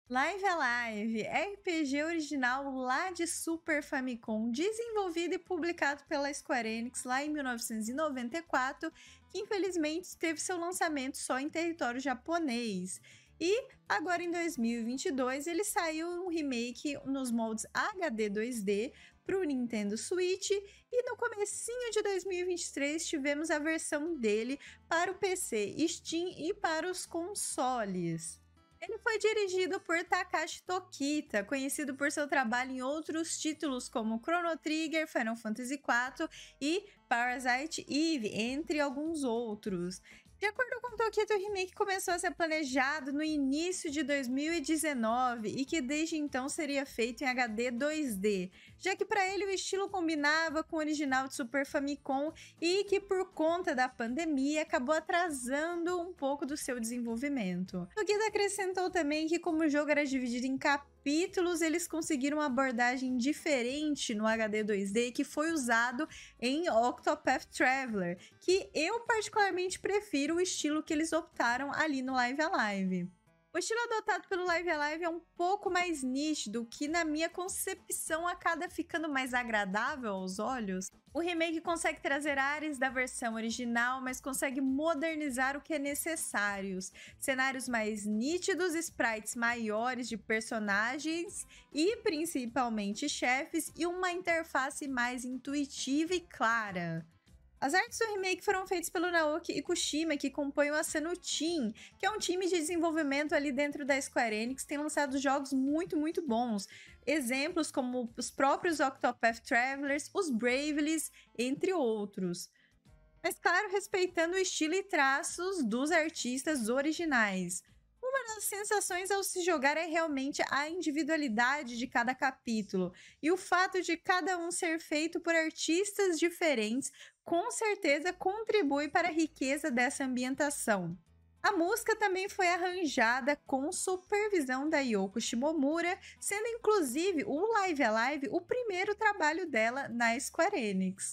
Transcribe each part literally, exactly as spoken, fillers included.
Live Alive, R P G original lá de Super Famicom, desenvolvido e publicado pela Square Enix lá em mil novecentos e noventa e quatro, que infelizmente teve seu lançamento só em território japonês. E agora em dois mil e vinte e dois ele saiu um remake nos moldes H D dois D para o Nintendo Switch, e no comecinho de dois mil e vinte e três tivemos a versão dele para o P C, Steam e para os consoles. Ele foi dirigido por Takashi Tokita, conhecido por seu trabalho em outros títulos como Chrono Trigger, Final Fantasy quatro e Parasite Eve, entre alguns outros. De acordo com Tokita, o remake começou a ser planejado no início de dois mil e dezenove e que desde então seria feito em H D dois D, já que para ele o estilo combinava com o original de Super Famicom e que por conta da pandemia acabou atrasando um pouco do seu desenvolvimento. Tokita acrescentou também que como o jogo era dividido em capítulos, eles conseguiram uma abordagem diferente no H D dois D que foi usado em Octopath Traveler, que eu particularmente prefiro o estilo que eles optaram ali no Live Alive. O estilo adotado pelo Live Alive é um pouco mais nítido, que na minha concepção acaba ficando mais agradável aos olhos. O remake consegue trazer áreas da versão original, mas consegue modernizar o que é necessário. Cenários mais nítidos, sprites maiores de personagens e principalmente chefes, e uma interface mais intuitiva e clara. As artes do remake foram feitas pelo Naoki Ikushima, que compõe o Asano Team, que é um time de desenvolvimento ali dentro da Square Enix, que tem lançado jogos muito, muito bons. Exemplos como os próprios Octopath Travelers, os Bravely's, entre outros. Mas claro, respeitando o estilo e traços dos artistas originais. Uma das sensações ao se jogar é realmente a individualidade de cada capítulo, e o fato de cada um ser feito por artistas diferentes com certeza contribui para a riqueza dessa ambientação. A música também foi arranjada com supervisão da Yoko Shimomura, sendo inclusive o Live Alive o primeiro trabalho dela na Square Enix.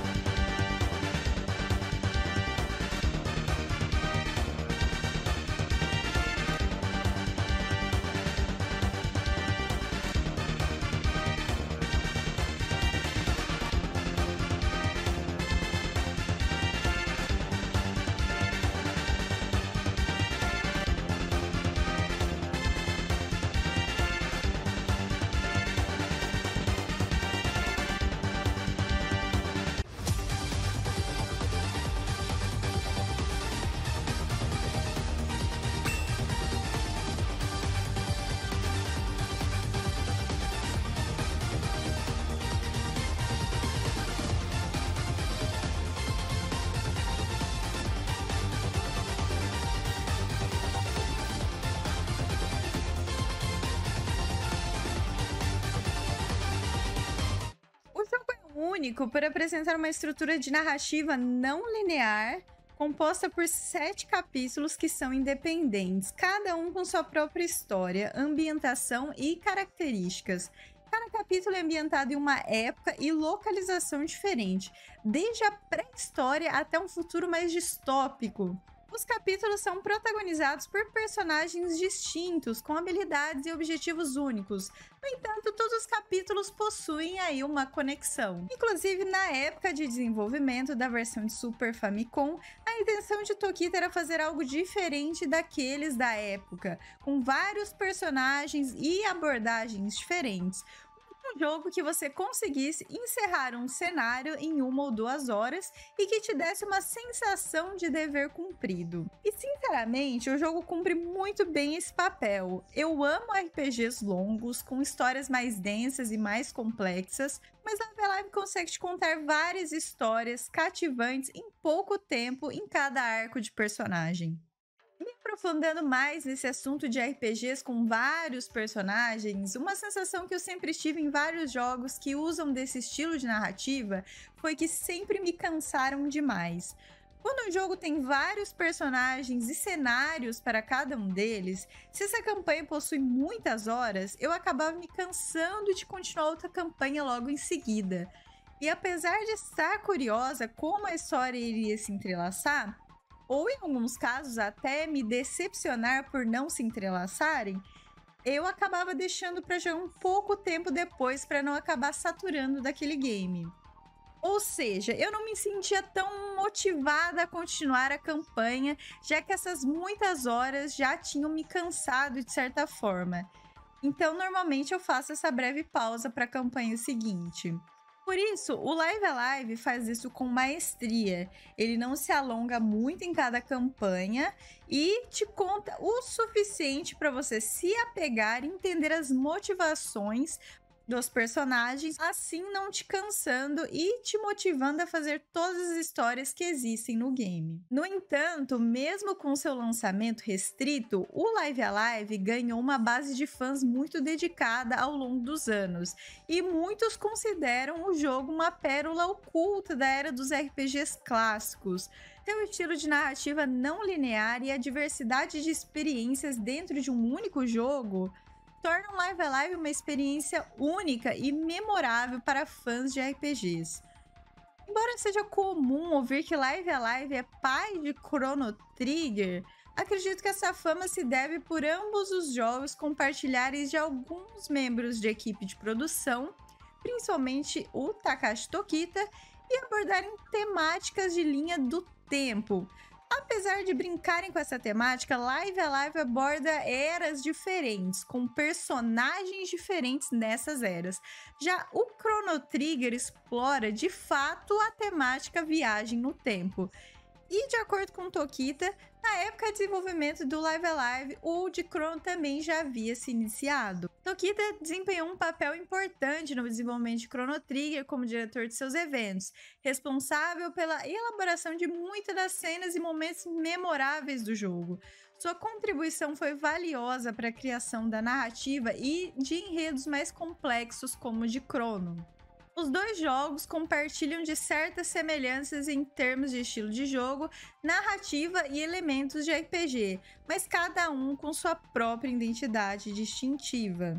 Único por apresentar uma estrutura de narrativa não linear, composta por sete capítulos que são independentes, cada um com sua própria história, ambientação e características. Cada capítulo é ambientado em uma época e localização diferente, desde a pré-história até um futuro mais distópico. Os capítulos são protagonizados por personagens distintos, com habilidades e objetivos únicos. No entanto, todos os capítulos possuem aí uma conexão. Inclusive, na época de desenvolvimento da versão de Super Famicom, a intenção de Tokita era fazer algo diferente daqueles da época, com vários personagens e abordagens diferentes. Um jogo que você conseguisse encerrar um cenário em uma ou duas horas e que te desse uma sensação de dever cumprido. E sinceramente, o jogo cumpre muito bem esse papel. Eu amo R P Gs longos, com histórias mais densas e mais complexas, mas Live Alive consegue te contar várias histórias cativantes em pouco tempo em cada arco de personagem. Me aprofundando mais nesse assunto de R P Gs com vários personagens, uma sensação que eu sempre tive em vários jogos que usam desse estilo de narrativa foi que sempre me cansaram demais. Quando um jogo tem vários personagens e cenários para cada um deles, se essa campanha possui muitas horas, eu acabava me cansando de continuar outra campanha logo em seguida. E apesar de estar curiosa como a história iria se entrelaçar, ou em alguns casos até me decepcionar por não se entrelaçarem, eu acabava deixando para jogar um pouco tempo depois para não acabar saturando daquele game. Ou seja, eu não me sentia tão motivada a continuar a campanha, já que essas muitas horas já tinham me cansado de certa forma. Então, normalmente eu faço essa breve pausa para a campanha seguinte. Por isso, o Live Alive faz isso com maestria. Ele não se alonga muito em cada campanha e te conta o suficiente para você se apegar e entender as motivações dos personagens, assim não te cansando e te motivando a fazer todas as histórias que existem no game. No entanto, mesmo com seu lançamento restrito, o Live Alive ganhou uma base de fãs muito dedicada ao longo dos anos, e muitos consideram o jogo uma pérola oculta da era dos R P Gs clássicos. Seu estilo de narrativa não linear e a diversidade de experiências dentro de um único jogo torna o Live Alive uma experiência única e memorável para fãs de R P Gs. Embora seja comum ouvir que Live Alive é pai de Chrono Trigger, acredito que essa fama se deve por ambos os jogos compartilharem de alguns membros de equipe de produção, principalmente o Takashi Tokita, e abordarem temáticas de linha do tempo. Apesar de brincarem com essa temática, Live Alive aborda eras diferentes, com personagens diferentes nessas eras. Já o Chrono Trigger explora, de fato, a temática viagem no tempo. E, de acordo com Tokita, na época de desenvolvimento do Live Alive, o de Chrono também já havia se iniciado. Tokita desempenhou um papel importante no desenvolvimento de Chrono Trigger como diretor de seus eventos, responsável pela elaboração de muitas das cenas e momentos memoráveis do jogo. Sua contribuição foi valiosa para a criação da narrativa e de enredos mais complexos como o de Chrono. Os dois jogos compartilham de certas semelhanças em termos de estilo de jogo, narrativa e elementos de R P G, mas cada um com sua própria identidade distintiva.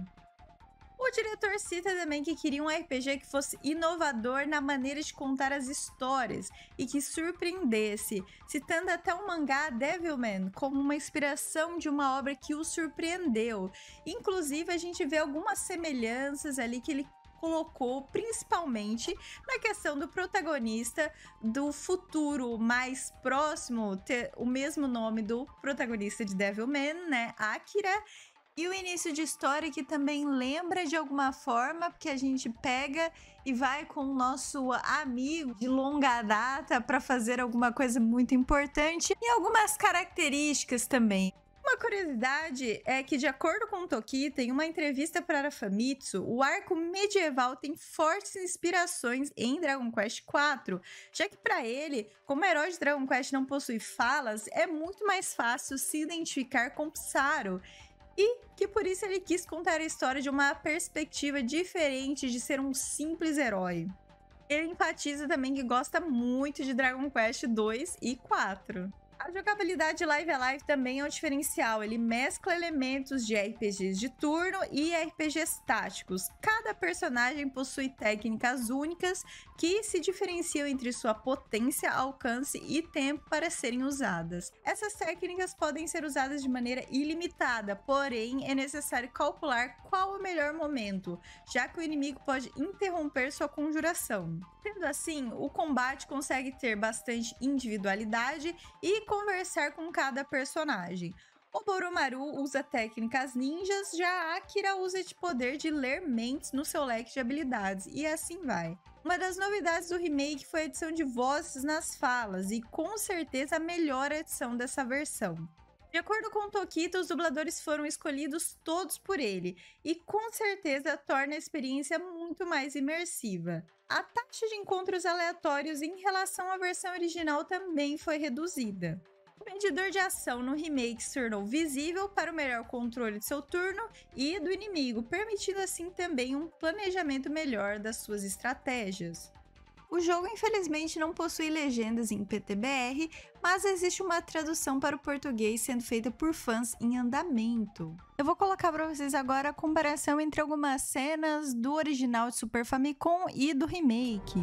O diretor cita também que queria um R P G que fosse inovador na maneira de contar as histórias e que surpreendesse, citando até o mangá Devilman como uma inspiração de uma obra que o surpreendeu. Inclusive, a gente vê algumas semelhanças ali que ele colocou principalmente na questão do protagonista do futuro mais próximo ter o mesmo nome do protagonista de Devilman, né, Akira, e o início de história que também lembra de alguma forma, porque a gente pega e vai com o nosso amigo de longa data para fazer alguma coisa muito importante e algumas características também. Uma curiosidade é que, de acordo com o Tokita, em uma entrevista para a Famitsu, o arco medieval tem fortes inspirações em Dragon Quest quatro, já que para ele, como o herói de Dragon Quest não possui falas, é muito mais fácil se identificar com Psaro, e que por isso ele quis contar a história de uma perspectiva diferente de ser um simples herói. Ele enfatiza também que gosta muito de Dragon Quest dois e quatro. A jogabilidade de Live Alive também é um diferencial, ele mescla elementos de R P Gs de turno e R P Gs táticos. Cada personagem possui técnicas únicas que se diferenciam entre sua potência, alcance e tempo para serem usadas. Essas técnicas podem ser usadas de maneira ilimitada, porém é necessário calcular qual o melhor momento, já que o inimigo pode interromper sua conjuração. Sendo assim, o combate consegue ter bastante individualidade e conversar com cada personagem. O Boromaru usa técnicas ninjas, já a Akira usa de poder de ler mentes no seu leque de habilidades, e assim vai. Uma das novidades do remake foi a adição de vozes nas falas, e com certeza a melhor edição dessa versão. De acordo com o Tokita, os dubladores foram escolhidos todos por ele, e com certeza torna a experiência muito mais imersiva. A taxa de encontros aleatórios em relação à versão original também foi reduzida. O medidor de ação no remake se tornou visível para o melhor controle de seu turno e do inimigo, permitindo assim também um planejamento melhor das suas estratégias. O jogo infelizmente não possui legendas em P T B R, mas existe uma tradução para o português sendo feita por fãs em andamento. Eu vou colocar para vocês agora a comparação entre algumas cenas do original de Super Famicom e do remake.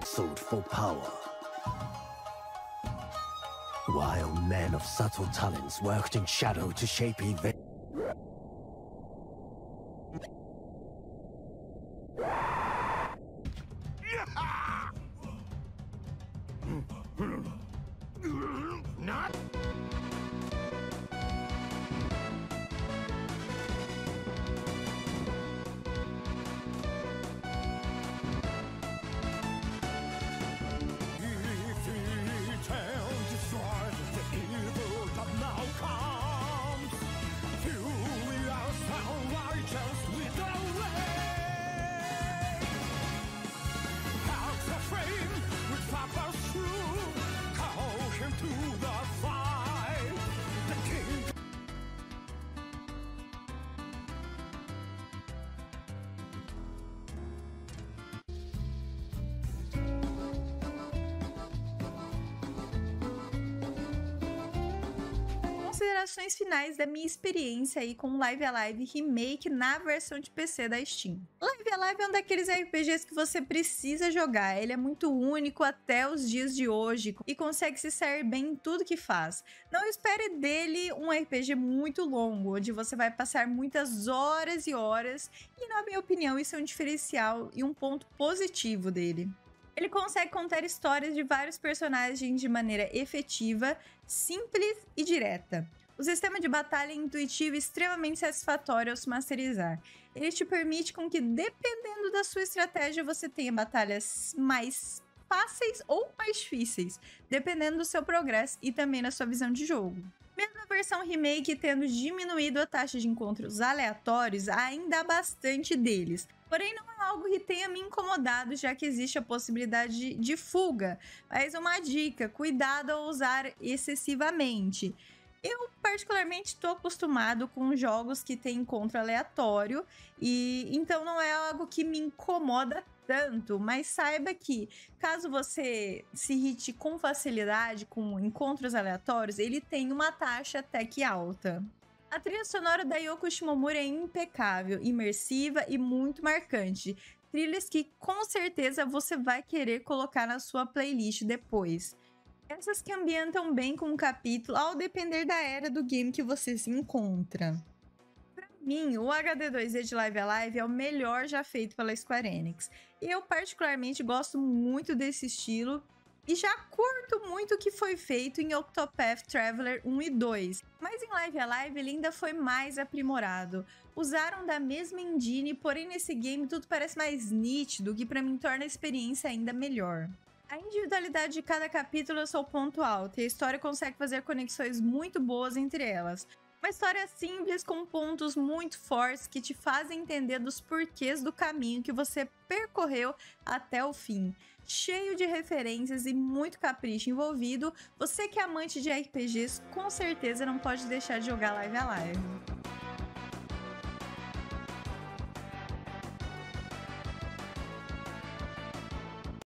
wrestled for power, while men of subtle talents worked in shadow to shape events. Not. Considerações finais da minha experiência aí com Live a Live Remake na versão de P C da Steam. Live a Live é um daqueles R P Gs que você precisa jogar, ele é muito único até os dias de hoje e consegue se sair bem em tudo que faz. Não espere dele um R P G muito longo, onde você vai passar muitas horas e horas, e na minha opinião isso é um diferencial e um ponto positivo dele. Ele consegue contar histórias de vários personagens de maneira efetiva, simples e direta. O sistema de batalha é intuitivo e extremamente satisfatório ao se masterizar. Ele te permite com que, dependendo da sua estratégia, você tenha batalhas mais fáceis ou mais difíceis, dependendo do seu progresso e também da sua visão de jogo. Mesmo a versão remake tendo diminuído a taxa de encontros aleatórios, ainda há bastante deles. Porém, não é algo que tenha me incomodado, já que existe a possibilidade de fuga. Mas uma dica, cuidado ao usar excessivamente. Eu, particularmente, estou acostumado com jogos que têm encontro aleatório, e então não é algo que me incomoda tanto, mas saiba que, caso você se irrite com facilidade com encontros aleatórios, ele tem uma taxa até que alta. A trilha sonora da Yoko Shimomura é impecável, imersiva e muito marcante. Trilhas que com certeza você vai querer colocar na sua playlist depois. Essas que ambientam bem com o capítulo ao depender da era do game que você se encontra. Pra mim, o H D dois Z de Live a Live é o melhor já feito pela Square Enix. Eu particularmente gosto muito desse estilo e já curto muito o que foi feito em Octopath Traveler um e dois. Mas em Live a Live ele ainda foi mais aprimorado. Usaram da mesma engine, porém nesse game tudo parece mais nítido, o que pra mim torna a experiência ainda melhor. A individualidade de cada capítulo é o seu ponto alto, e a história consegue fazer conexões muito boas entre elas. Uma história simples com pontos muito fortes que te fazem entender dos porquês do caminho que você percorreu até o fim. Cheio de referências e muito capricho envolvido, você que é amante de R P Gs com certeza não pode deixar de jogar Live a Live.